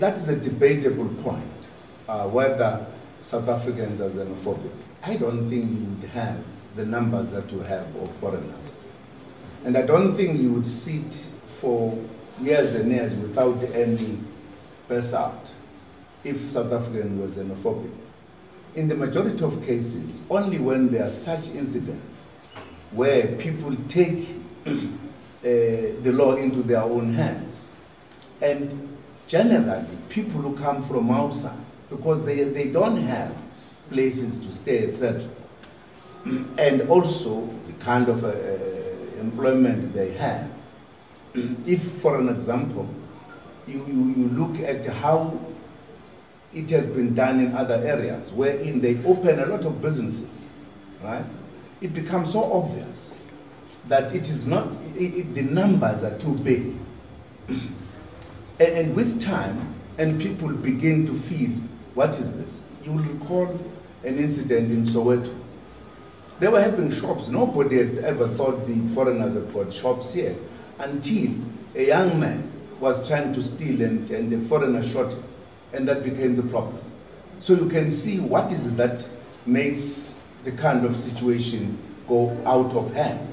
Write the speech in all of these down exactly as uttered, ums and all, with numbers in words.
that is a debatable point, uh, whether South Africans are xenophobic. I don't think you would have the numbers that you have of foreigners. And I don't think you would sit for years and years without any press out if South African was xenophobic. In the majority of cases, only when there are such incidents where people take uh, the law into their own hands. And generally, people who come from outside, because they, they don't have places to stay, et cetera, and also the kind of uh, employment they have. If, for an example, you, you, you look at how it has been done in other areas, wherein they open a lot of businesses, right? It becomes so obvious that it is not, it, it, the numbers are too big. and, and with time, and people begin to feel, what is this? You will recall an incident in Soweto. They were having shops. Nobody had ever thought the foreigners had got shops here until a young man was trying to steal and, and the foreigner shot him, and that became the problem. So you can see what is it that makes the kind of situation go out of hand.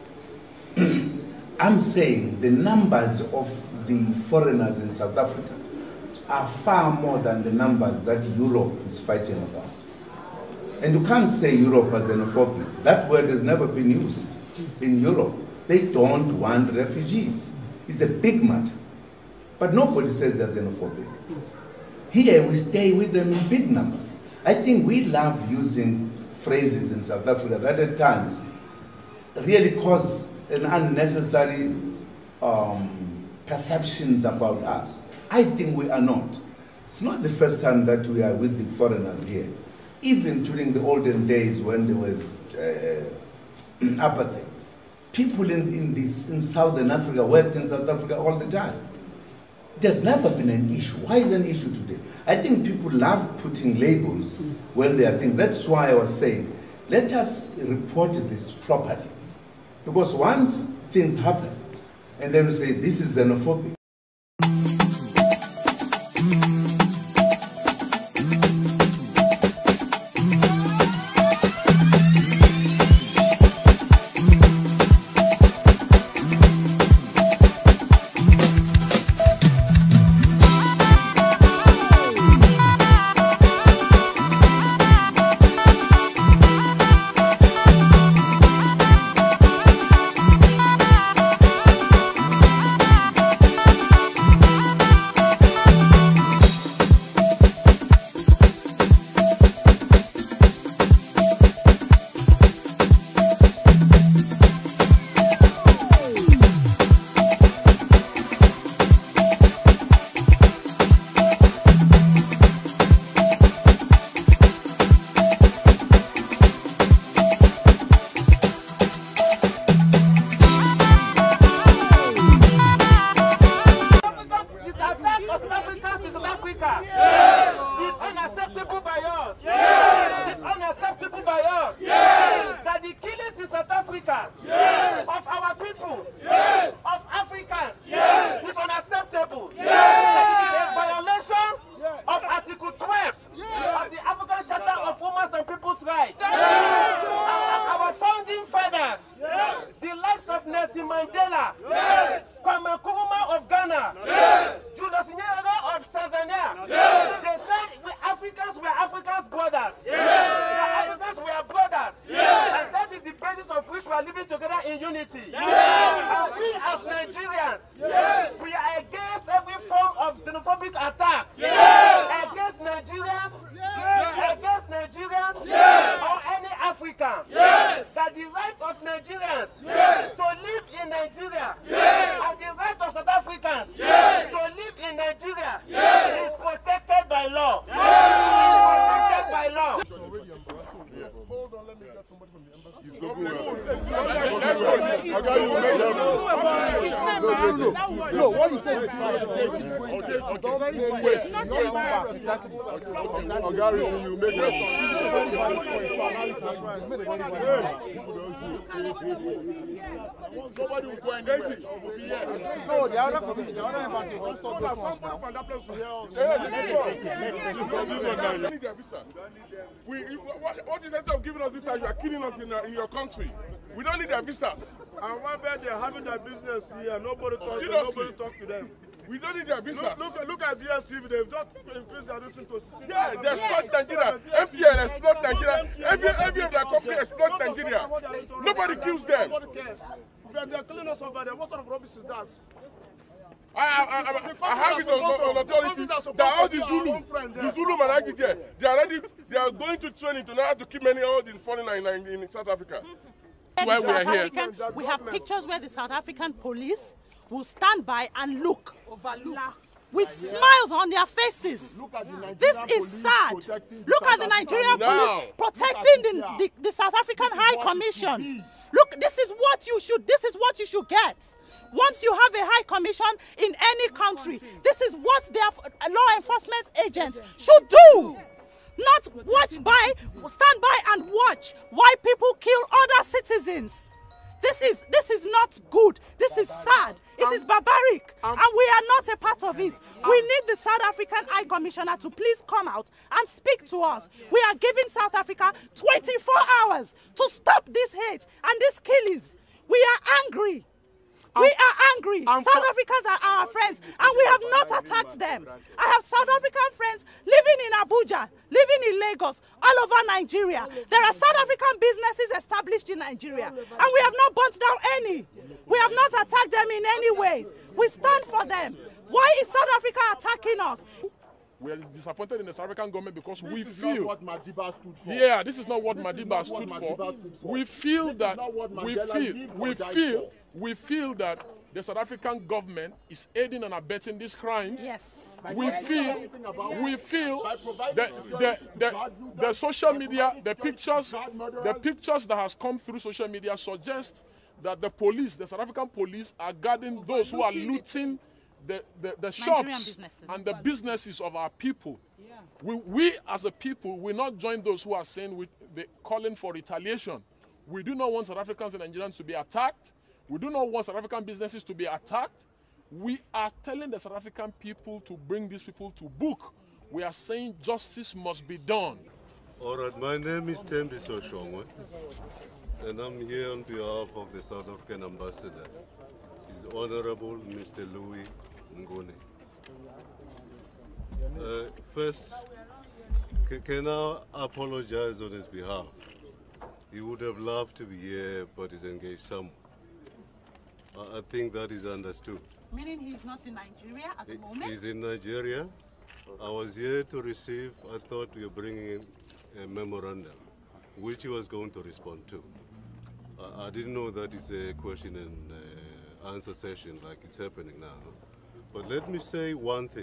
I'm saying the numbers of the foreigners in South Africa are far more than the numbers that Europe is fighting about. And you can't say Europe is xenophobic. That word has never been used in Europe. They don't want refugees. It's a big matter. But nobody says they're xenophobic. Here we stay with them in big numbers. I think we love using phrases in South Africa that at times really cause an unnecessary um, perceptions about us. I think we are not. It's not the first time that we are with the foreigners here. Even during the olden days when they were uh, apartheid, people in, in, this, in Southern Africa worked in South Africa all the time. There's never been an issue. Why is an issue today? I think people love putting labels when they are thinking. That's why I was saying, let us report this properly. Because once things happen, and then we say, this is xenophobic. No, what you said is fine. Okay, okay. very wait. Not Gary, you make it. Nobody will go anywhere. No, the other committee, the other embassy will stop this one. Somebody from that place will hear us. We need their visa. We, what, what is the sense of giving us visa? You are killing us in, uh, in your country. We don't need their visas. And one bed they're having their business here. Nobody talks. Nobody talk to them. We don't need their visas. Look, look, look at D S T V. They've just increased their listen to sixteen. Yeah, they exploit yes. Nigeria. M T N exploit Nigeria. Every every of their company exploit Nigeria. Nobody kills them. Nobody cares. They're killing us over there. What sort of rubbish is that? I, I, I, I have it on, on authority that all the Zulu, the Zulu Managi there, they are ready, they are going to training to know how to keep many old in foreigner in, in, in South Africa. That's why we are here. We have pictures where the South African police will stand by and look, overlook, with smiles on their faces. This is sad. Look at the Nigerian police protecting the, the, the South African High Commission. Look, this is what you should, this is what you should get. Once you have a high commission in any country, this is what their law enforcement agents should do. Not watch by, stand by and watch why people kill other citizens. This is this is not good. This is sad. It is barbaric, and we are not a part of it. We need the South African High Commissioner to please come out and speak to us. We are giving South Africa twenty-four hours to stop this hate and these killings. We are angry. We are angry. South Africans are our friends, and we have not attacked them. I have South African friends living in Abuja, living in Lagos, all over Nigeria. There are South African businesses established in Nigeria, and we have not burnt down any. We have not attacked them in any ways. We stand for them. Why is South Africa attacking us? We are disappointed in the South African government because this we is feel not what Madiba stood for. Yeah, this is not what this Madiba stood, for. stood for. We feel this that we feel we feel for. we feel that the South African government is aiding and abetting these crimes. Yes. We feel we feel the the, the, the social media, the pictures, the pictures that has come through social media suggest that the police, the South African police, are guarding those who are looting the, the, the shops and the businesses of our people. Yeah. We, we as a people will not join those who are saying we, they calling for retaliation. We do not want South Africans and Nigerians to be attacked. We do not want South African businesses to be attacked. We are telling the South African people to bring these people to book. We are saying justice must be done. All right, my name is Tembiso Shongwe, and I'm here on behalf of the South African ambassador, His Honorable Mister Louis Nguni. Uh, first, can I apologize on his behalf? He would have loved to be here, but is engaged somewhere. Uh, I think that is understood. Meaning he's not in Nigeria at the moment? He's in Nigeria. I was here to receive, I thought we were bringing in a memorandum, which he was going to respond to. I, I didn't know that it's a question and uh, answer session like it's happening now. But let me say one thing.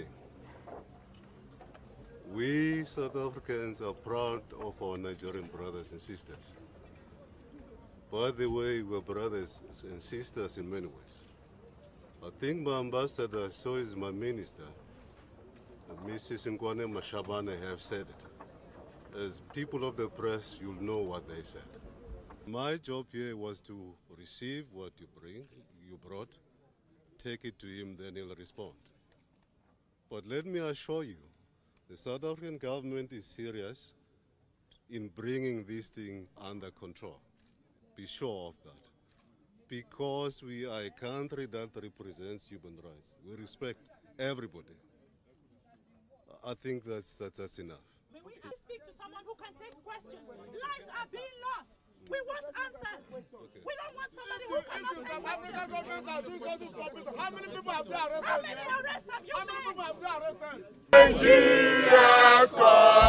We South Africans are proud of our Nigerian brothers and sisters. By the way, we're brothers and sisters in many ways. I think my ambassador, so is my minister, Missus Nkwane Mashabane, have said it. As people of the press, you'll know what they said. My job here was to receive what you bring, you brought, take it to him, then he'll respond. But let me assure you, the South African government is serious in bringing this thing under control. Be sure of that. Because we are a country that represents human rights. We respect everybody. I think that's, that, that's enough. May we speak to someone who can take questions? Lives are being lost. We want answers. Okay. We don't want somebody who cannot take questions. How many people have they arrested? How many arrests have you made? How many people have they arrested? Nigeria's